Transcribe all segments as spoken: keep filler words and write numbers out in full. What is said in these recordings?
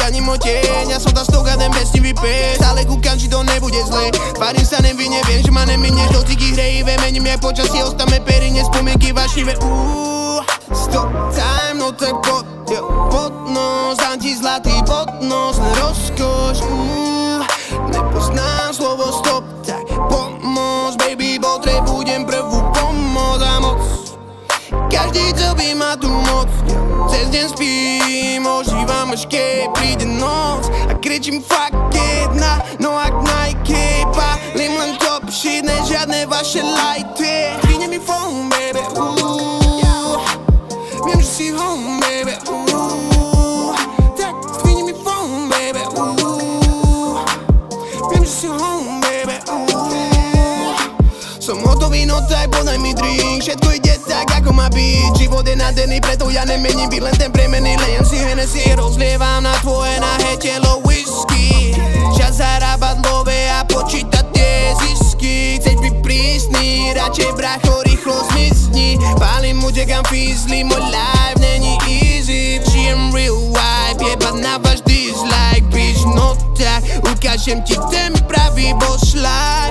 ani môj tieň. Ja som tá stovka, ten pesnivý pes. Stále kúkam, či to nebude zle. Varím sa nevinne, viem, že ma neminieš. Do ciky hrejivé, mením jak počasie. Ostáme perine, spomienky vášnivé. Uuuu, stop time, no tak pod, jo, pod nos. Dám ti zlatý podnos, na rozkoš. Uuuu, nepoznám slovo stop, tak pomoc. Baby, potrebujem prvú pomoc a moc. Každý celý má tu moc. Cez deň spím, ožívam až keď príde noc. A kričím fuck it, na, no ak Nike. Palím len top shit, ne žiadne vaše lighty. Dvihne mi phone, baby, uuuu. Viem, že si home, baby, uuuu. Tak dvihne mi phone, baby, uuuu. Viem, že si home, baby, uuuu. Som hotový, no tak podaj mi drink. Všetko ide tak, ako má byť. Život je nádherný, preto ja nemením byť len ten premený. Lejem si Hennessy, rozlievam na tvoje nahé telo whisky. Čas zarábať love a počítať tie zisky. Chceš byť prísny, radšej bracho rýchlo zmizni. Pálim, utekam fízli, môj life není easy. Žijem real vibe, jebať na váš dislike. Bitch, no tak, ukážem ti ten pravý boss life.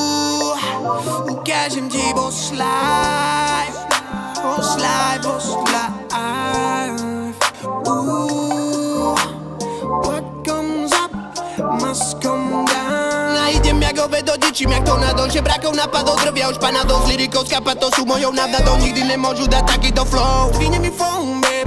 Ukážem ti boss life. Boss life, boss life. Ooh, what comes up must come down. Najdem jak ovedo, dičím jak tornado. Že brakov napadol, drvia už panadol. Z lyrikov skapať, to sú mojou návnadou. Nikdy nemôžu dať takýto flow. Dvihne mi phone, baby.